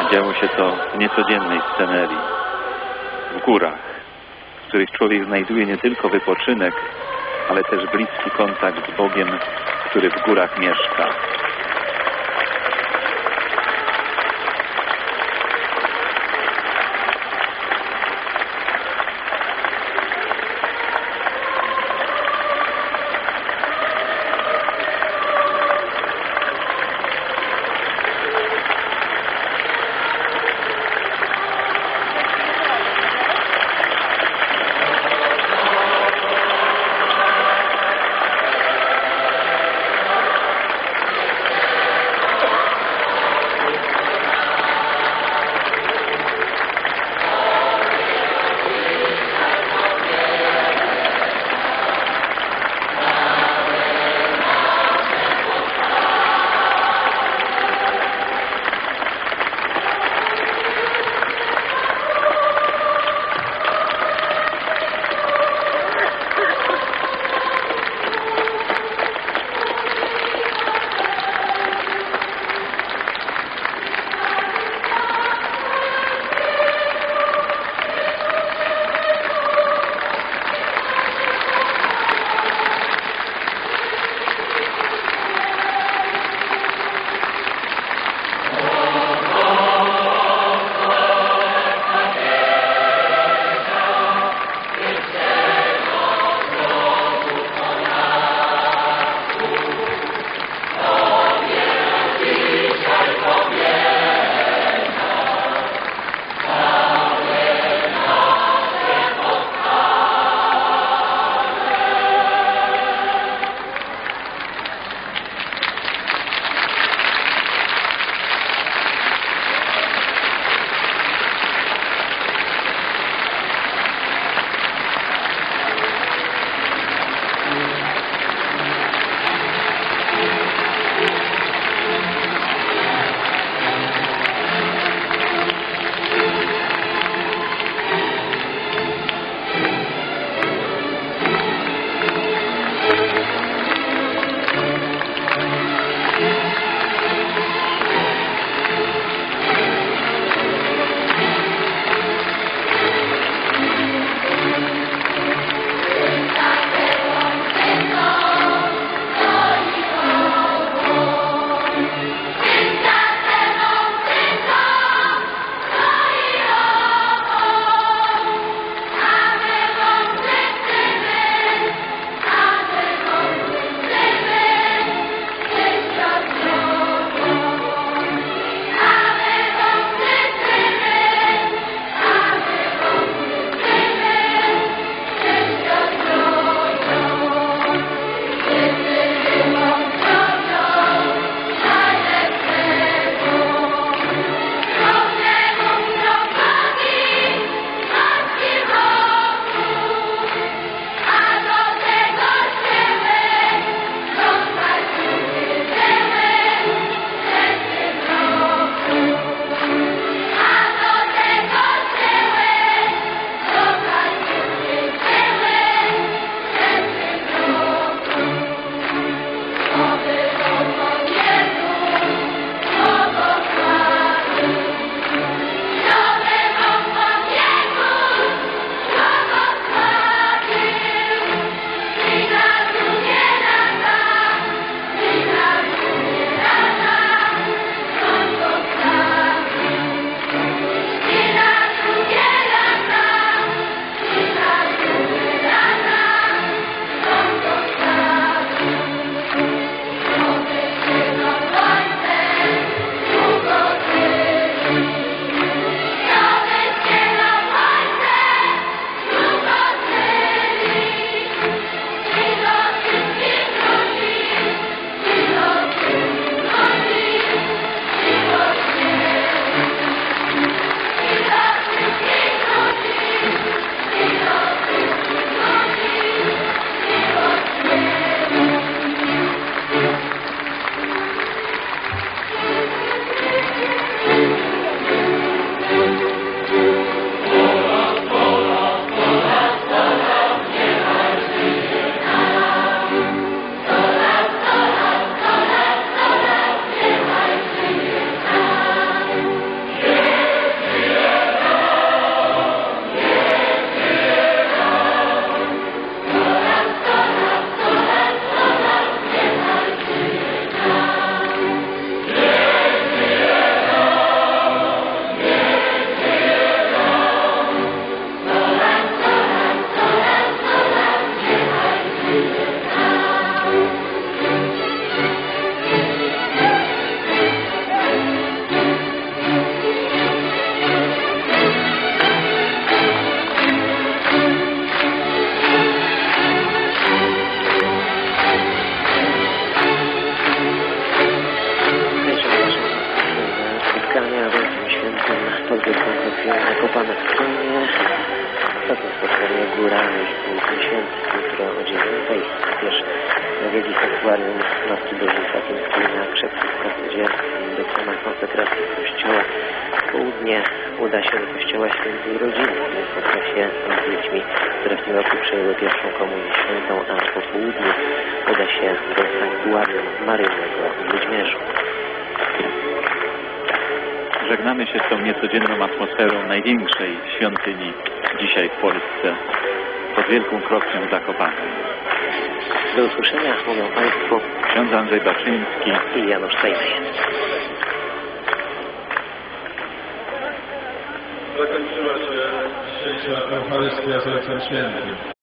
Działo się to w niecodziennej scenerii, w górach, w których człowiek znajduje nie tylko wypoczynek, ale też bliski kontakt z Bogiem, który w górach mieszka. pod Wielką Kotwą Zakopane wspólnie. Ostatnie spotkanie góra już był miesięcy, jutro o 9:00. Też na wielki sanktuarium Matki Bożej Fatimskiej na Krzepkówkach, gdzie dokonana konsekracji kościoła. W południe uda się do kościoła Świętej Rodziny, gdzie spotka się z dziećmi, które w tym roku przejęły pierwszą komunię świętą, a po południu uda się do sanktuarium Maryjnego w Wiedźmierzu. Żegnamy się z tą niecodzienną atmosferą największej świątyni dzisiaj w Polsce, pod Wielką Krokwią Zakopaną. Do usłyszenia mówią Państwu Ksiądz Andrzej Baczyński i Janusz Sejmej. Zakończyła się dzisiejsza Eucharystia z Ojcem Świętym.